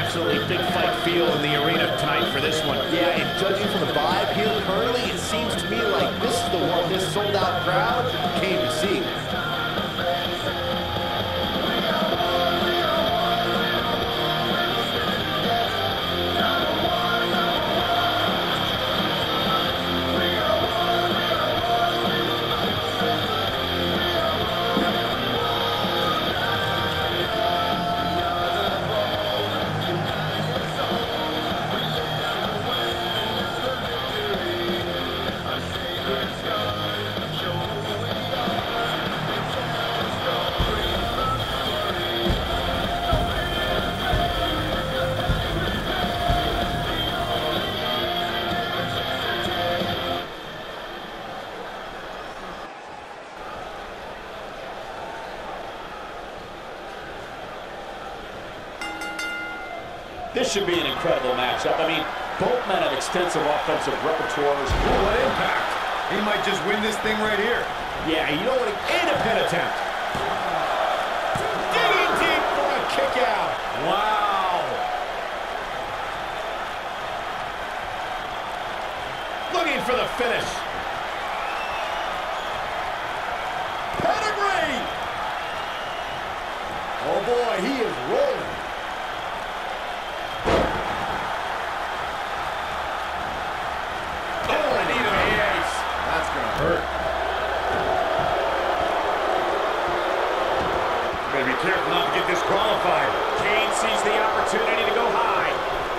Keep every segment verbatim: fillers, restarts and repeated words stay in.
absolutely big fight feel in the arena tonight for this one. Yeah, and judging from the vibe here currently, it seems to me like this is the one this sold-out crowd came to see. This should be an incredible matchup. I mean, both men have extensive offensive repertoires. Ooh, what impact. He might just win this thing right here. Yeah, you know what? And a pin attempt. Digging deep for a kick out. Wow. Looking for the finish. Pedigree. Oh boy, he is rolling. Hurt. Better be careful not to get disqualified. Kane sees the opportunity to go high.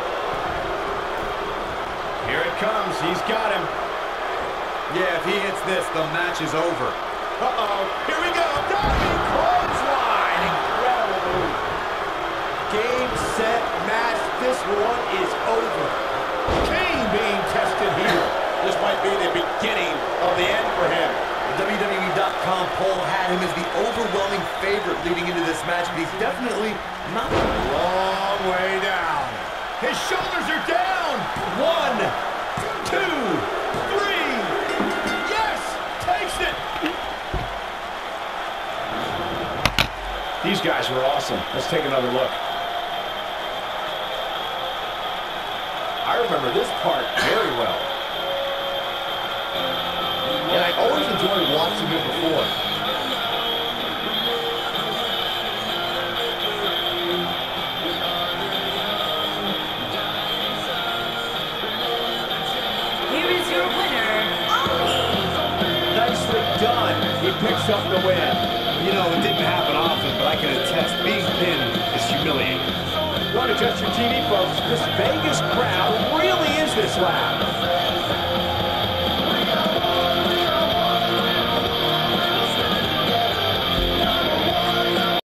Here it comes. He's got him. Yeah, if he hits this, the match is over. Uh-oh. Here we go. Diving clothesline. Incredible move. Game, set, match. This one is over. Kane being tested here. This might be the beginning of the end for him. The W W E dot com poll had him as the overwhelming favorite leading into this match, but he's definitely not a long way down. His shoulders are down. One, two, three. Yes! Takes it. These guys were awesome. Let's take another look. I remember this part very well. And I always enjoyed watching him before. Here is your winner, Ali. Nicely done. He picks up the win. You know, it didn't happen often, but I can attest, being pinned is humiliating. Don't adjust your T V, folks. This Vegas crowd really is this loud.